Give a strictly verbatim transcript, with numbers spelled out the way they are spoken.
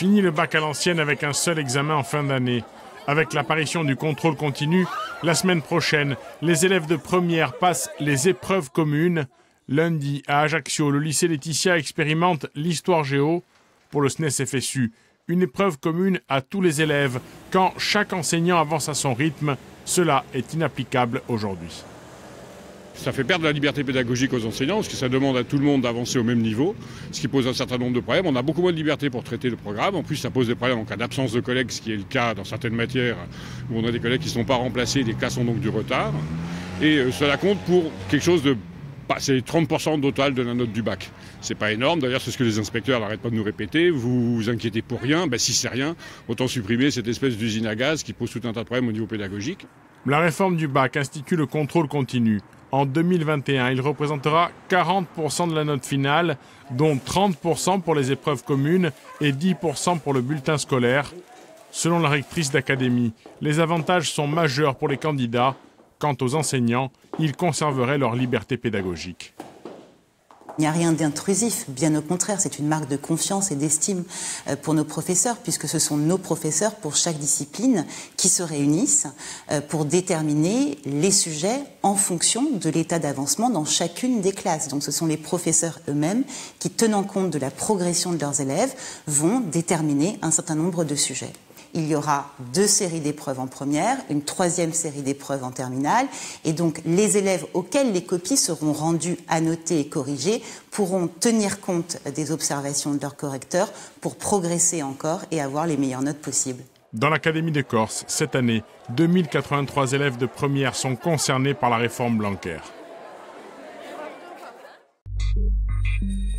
Fini le bac à l'ancienne avec un seul examen en fin d'année. Avec l'apparition du contrôle continu, la semaine prochaine, les élèves de première passent les épreuves communes. Lundi, à Ajaccio, le lycée Laetitia expérimente l'histoire géo. Pour le S N E S F S U, une épreuve commune à tous les élèves, quand chaque enseignant avance à son rythme. Cela est inapplicable aujourd'hui. Ça fait perdre la liberté pédagogique aux enseignants parce que ça demande à tout le monde d'avancer au même niveau, ce qui pose un certain nombre de problèmes. On a beaucoup moins de liberté pour traiter le programme. En plus, ça pose des problèmes en cas d'absence de collègues, ce qui est le cas dans certaines matières où on a des collègues qui ne sont pas remplacés, les classes ont donc du retard. Et euh, cela compte pour quelque chose de... Bah, c'est trente pour cent au total de la note du bac. C'est pas énorme, d'ailleurs c'est ce que les inspecteurs n'arrêtent pas de nous répéter. Vous vous inquiétez pour rien, ben, si c'est rien, autant supprimer cette espèce d'usine à gaz qui pose tout un tas de problèmes au niveau pédagogique. La réforme du bac institue le contrôle continu. En deux mille vingt et un, il représentera quarante pour cent de la note finale, dont trente pour cent pour les épreuves communes et dix pour cent pour le bulletin scolaire. Selon la rectrice d'académie, les avantages sont majeurs pour les candidats. Quant aux enseignants, ils conserveraient leur liberté pédagogique. Il n'y a rien d'intrusif, bien au contraire, c'est une marque de confiance et d'estime pour nos professeurs, puisque ce sont nos professeurs pour chaque discipline qui se réunissent pour déterminer les sujets en fonction de l'état d'avancement dans chacune des classes. Donc ce sont les professeurs eux-mêmes qui, tenant compte de la progression de leurs élèves, vont déterminer un certain nombre de sujets. Il y aura deux séries d'épreuves en première, une troisième série d'épreuves en terminale. Et donc, les élèves auxquels les copies seront rendues, annotées et corrigées pourront tenir compte des observations de leurs correcteurs pour progresser encore et avoir les meilleures notes possibles. Dans l'Académie de Corse, cette année, deux mille quatre-vingt-trois élèves de première sont concernés par la réforme Blanquer.